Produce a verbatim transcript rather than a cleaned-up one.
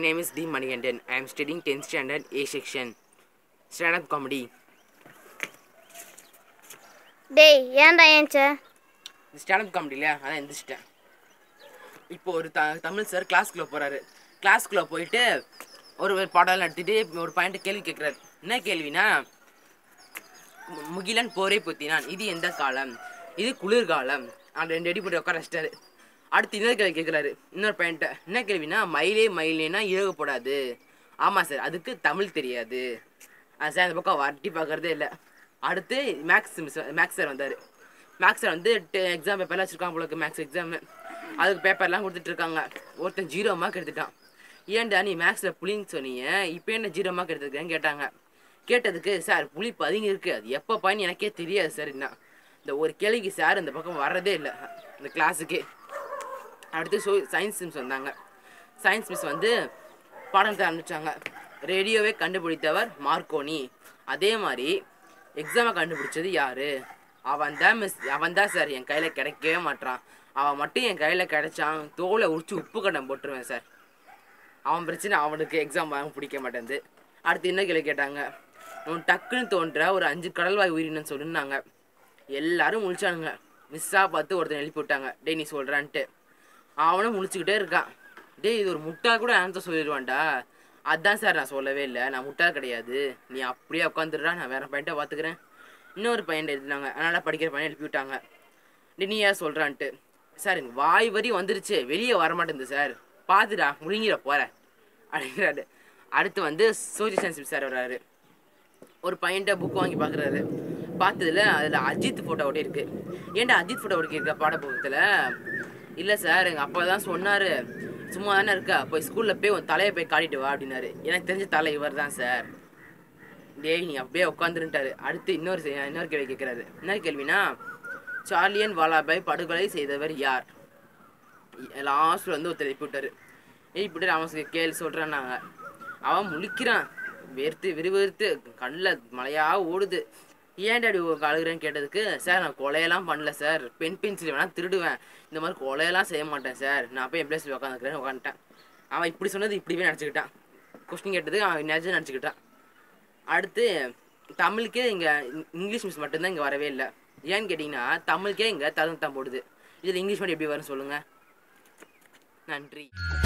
name is D. Manigandan. I am studying tenth standard A section. Stand-up comedy. டேய் ஏன்டா ஏன்ச்ச stand up காமெடியில் அதான் எந்திரிச்சிட்டேன். இப்போ ஒரு த தமிழ் சார் கிளாஸ்க்குள்ளே போகிறாரு. கிளாஸ்க்குள்ளே போயிட்டு ஒரு பாடம் நடத்திட்டு ஒரு பாயிண்ட் கேள்வி கேட்குறாரு. என்ன கேள்வினா, முகிலன் போரே பொத்தினான், இது எந்த காலம்? இது குளிர்காலம். அந்த ரெண்டு அடி போட்டு உட்கார வச்சிட்டாரு. அடுத்து இன்னொரு கேள்வி கேட்குறாரு. இன்னொரு பாயிண்ட்டை என்ன கேள்வினா, மயிலே மயிலேனா இழக போடாது. ஆமாம் சார், அதுக்கு தமிழ் தெரியாது. அது சார் அந்த பக்கம் வட்டி பார்க்குறதே இல்லை. அடுத்து மேக்ஸ் மிஸ் மேக்ஸ் சார் வந்தார். மேக்ஸ் சார் வந்து எக்ஸாம் பேப்பர்லாம் வச்சுருக்காங்க போல, மேக்ஸ் எக்ஸாமு. அதுக்கு பேப்பர்லாம் கொடுத்துட்ருக்காங்க. ஒருத்தன் ஜீரோ மார்க் எடுத்துட்டான். ஏன்டா நீ மேக்ஸில் புளின்னு சொன்னீங்க, இப்போ என்ன ஜீரோ மார்க் எடுத்துருக்கேன்னு கேட்டாங்க. கேட்டதுக்கு, சார் புளி பதிங்க இருக்குது, அது எப்போ பாயின்னு எனக்கே தெரியாது சார். என்ன இந்த ஒரு கேள்விக்கு சார் இந்த பக்கம் வர்றதே இல்லை இந்த கிளாஸுக்கு. அடுத்து சோ சயின்ஸ் மிஸ் வந்தாங்க. சயின்ஸ் மிஸ் வந்து பாடத்தை ஆரம்பித்தாங்க. ரேடியோவை கண்டுபிடித்தவர் மார்க்கோனி. அதே மாதிரி எக்ஸாமை கண்டுபிடிச்சது யார்? அவன் தான் மிஸ் அவன் தான் சார் என் கையில் கிடைக்கவே மாட்டான். அவன் மட்டும் என் கையில் கிடைச்சான், தோலை உரிச்சு உப்பு கண்டம் போட்டுருவேன் சார். அவன் பிரச்சனை, அவனுக்கு எக்ஸாம் வாங்க பிடிக்க மாட்டேங்குது. அடுத்து என்ன கேள்வி கேட்டாங்க, அவன் டக்குன்னு தோன்ற ஒரு அஞ்சு கடல்வாய் உயிரினு சொல்லிருந்தாங்க. எல்லாரும் முழிச்சானுங்க. மிஸ்ஸாக பார்த்து ஒருத்தன் எழுப்பி விட்டாங்க, டே நீ சொல்கிறான்ட்டு. அவனும் முழிச்சுக்கிட்டே இருக்கான். டே இது ஒரு முட்டாள் கூட ஆன்சர் சொல்லிடுவான்டா. அதுதான் சார் நான் சொல்லவே இல்லை, நான் முட்டாள் கிடையாது, நீ அப்படியே உட்காந்துடுறா, நான் வேறு பையன்ட்ட பார்த்துக்கிறேன். இன்னொரு பையன் எழுதினாங்க. அதனால் படிக்கிற பையன் எழுப்பி விட்டாங்க. டே நீ ஏன் சொல்கிறான்ட்டு. சார் எங்கள் வாய் வரி வந்துருச்சு, வெளியே வரமாட்டேங்குது சார், பார்த்துடா முழுங்கிட போகிறேன் அப்படிங்கிறாரு. அடுத்து வந்து சோசியல் சயின்ஸ் சார் வர்றாரு. ஒரு பையன்ட்ட புக் வாங்கி பார்க்குறாரு. பார்த்ததில் அதில் அஜித் ஃபோட்டோ ஒட்டி இருக்குது. ஏன்டா அஜித் ஃபோட்டோ ஒட்டி இருக்கா பாடப்புத்தகத்தில்? இல்லை சார், எங்கள் அப்பா தான் சொன்னார், சும்மா தானே இருக்கா, போய் ஸ்கூலில் போய் உன் தலையை போய் காட்டிட்டு வா அப்படின்னாரு. எனக்கு தெரிஞ்ச தலை இவர் தான் சார். டேய் நீ அப்படியே உட்காந்துருன்ட்டாரு. அடுத்து இன்னொரு இன்னொரு கேள்வி கேட்குறாரு. என்ன கேள்வினா, சார்லியன் வாலாபாய் படுகொலை செய்தவர் யார்? லாஸ்ட்டில் வந்து ஒருத்தர் எழுப்பி விட்டார். எழுப்பி விட்டார். அவன் கேள்வி சொல்கிறான்னாங்க. அவன் முழிக்கிறான், வேர்த்து விறுவிறுத்து கண்ணில் மழையாக ஓடுது. ஏன்டாடி அழுகிறேன்னு கேட்டதுக்கு, சார் நான் கொலையெல்லாம் பண்ணல சார், பென் பென்சில் வேணால் திருடுவேன், இந்த மாதிரி கொலையெல்லாம் செய்ய மாட்டேன் சார், நான் போய் என் பிளேஸில் உட்காந்துக்கிறேன்னு உட்காந்துட்டேன். அவன் இப்படி சொன்னது இப்படிவே நினச்சிக்கிட்டான். கொஸ்டின் கேட்டதுக்கு அவன் நினச்சி நினச்சிக்கிட்டான். அடுத்து தமிழுக்கே இங்கே இங்கிலீஷ் மிஸ் மட்டும்தான் இங்கே வரவே இல்லை. ஏன்னு கேட்டிங்கன்னா, தமிழுக்கே இங்கே தகுந்தான் போடுது. இதில் இங்கிலீஷ் மட்டும் எப்படி வரும்னு சொல்லுங்கள். நன்றி.